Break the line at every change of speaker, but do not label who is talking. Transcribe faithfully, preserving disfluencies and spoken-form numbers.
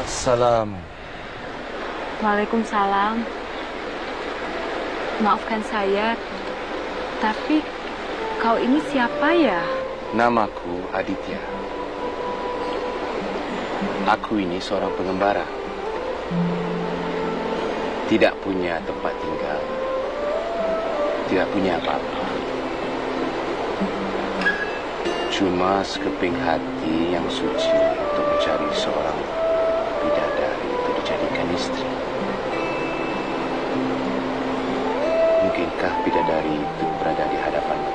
Assalamu.
Waalaikumsalam. Maafkan saya, tapi kau ini siapa ya?
Namaku Aditya. Aku ini seorang pengembara. Tidak punya tempat tinggal. Tidak punya apa-apa. Cuma sekeping hati yang suci untuk mencari seorang bidadari untuk dijadikan istri. Mungkinkah bidadari itu berada di hadapanmu?